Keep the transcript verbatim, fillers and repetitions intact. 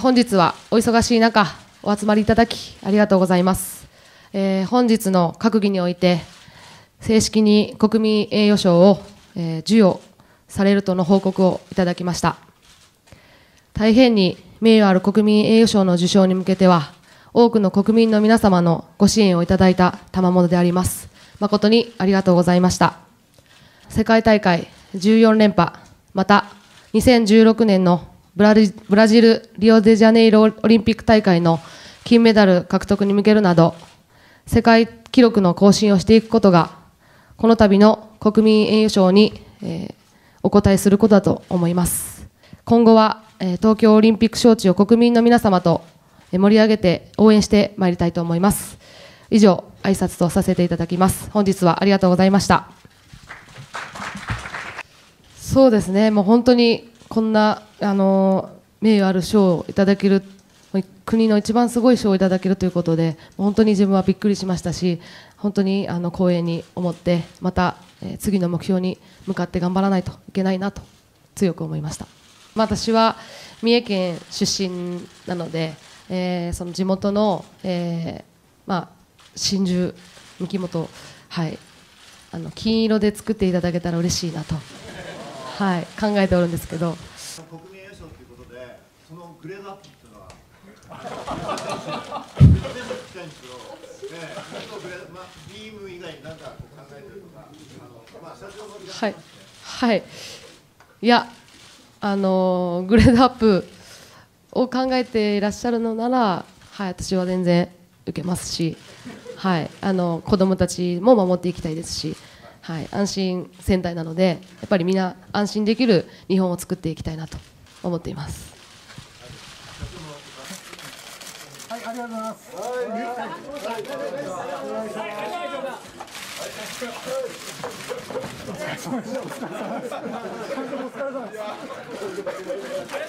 本日はお忙しい中お集まりいただきありがとうございます。えー、本日の閣議において正式に国民栄誉賞を、えー、授与されるとの報告をいただきました。大変に名誉ある国民栄誉賞の受賞に向けては多くの国民の皆様のご支援をいただいた賜物であります。誠にありがとうございました。世界大会じゅうよん連覇、またにせんじゅうろくねんのブラジブラジルリオデジャネイロオリンピック大会の金メダル獲得に向けるなど世界記録の更新をしていくことがこの度の国民栄誉賞に、えー、お応えすることだと思います。今後は、えー、東京オリンピック招致を国民の皆様と盛り上げて応援してまいりたいと思います。以上、挨拶とさせていただきます。本日はありがとうございました。そうですね、もう本当にこんなあの名誉ある賞をいただける、国の一番すごい賞をいただけるということで、本当に自分はびっくりしましたし、本当にあの光栄に思って、また、えー、次の目標に向かって頑張らないといけないなと強く思いました。私は三重県出身なので、えー、その地元の、えーまあ、真珠、三木本、はい、あの金色で作っていただけたら嬉しいなと、はい、考えておるんですけど。 国民栄誉賞ということで、そのグレードアップっていうのは、全部聞きたいんですけど、えー、グレード、まあ、ビーム以外に何かこう考えてるとか、あのまあ、スタジオのはい、はい、いや、あのグレードアップを考えていらっしゃるのなら、はい、私は全然受けますし、はい、あの子どもたちも守っていきたいですし、はい、安心戦隊なので、やっぱりみんな安心できる日本を作っていきたいなと思っています。 はい、ありがとうございます。お疲れ様です。お疲れ様です。